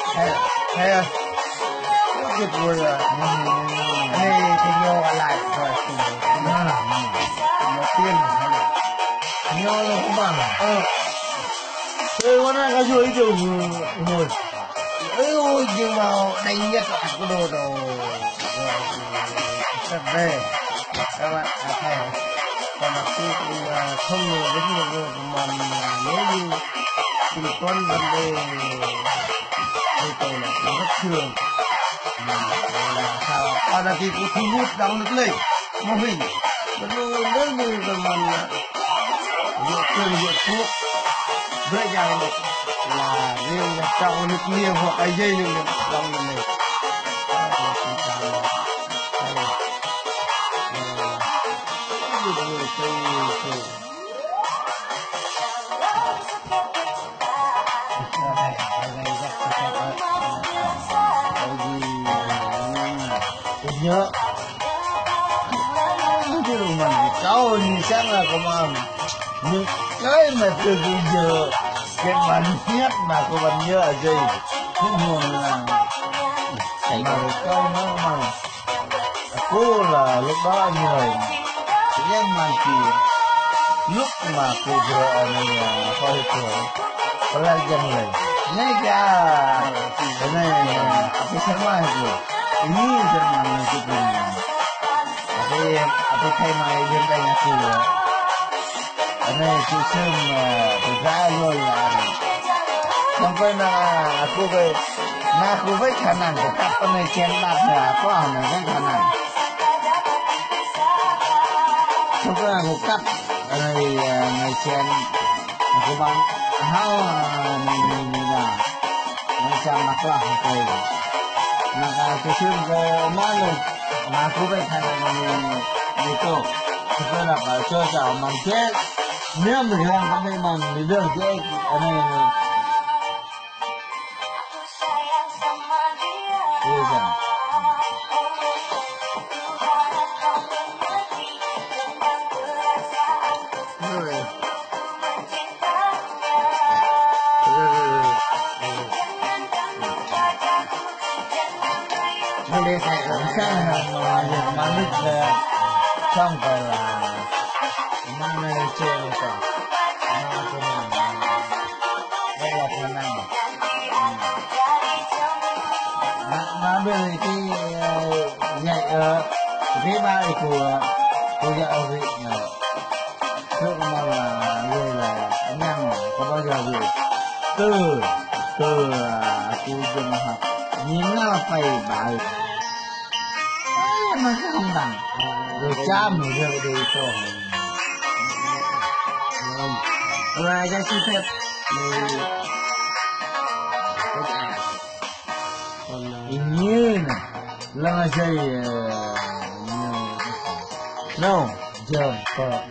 Kaya good word. Ini tinggal alai first. Mungkin. Nyo lo kumang. Wala ka jo ito mo. Nhưng mà đánh nhất là cái đồ đồ rất về các bạn thầy còn là khi không ngờ đến nhiều người mà nếu như thì con vấn đề thì tôi là cũng rất thường sao còn là thì cũng thu hút động lực lên mô hình nó như là mình dựa trường dựa thuốc với rằng là riêng trong lực liều hoặc cái dây lực trong này nhớ cái mình cháu như sáng là công an nhưng cái mà từ giờ cái bản nhất mà cô bạn nhớ ở đây cái nguồn là cái câu nó mà cô là lúc đó người cái mà chỉ lúc mà cô vợ ở này coi tuổi pelajaran này ngay cả cái này cái sáng mai rồi ini zaman itu tapi thay mai bên đây là cô ở đây chị Sương thực ra luôn là không phải là cô về mà cô với khả năng của các con này chén bạc là có hẳn là cái khả năng không phải là một cấp ở đây ngày chén cô bán hao mình là ngày chén bạc là không phải mà chị Sương có nói luôn mà cô với khả năng mình tổ thực ra là phải cho chảo màn chết nếu mình làm cái này mà mình được cái này bây giờ đây này là sang mà lúc xong phải là năm nay chưa được rồi đây là khả năng mà bây giờ cái nhạy ở phía ba của vợ vị trước mà là người là nhang có bao giờ gì từ cô dừng học nhìn nó phải bảo nó không bằng rồi cha mình giờ đi rồi rồi ra xin phép như này là dây no giờ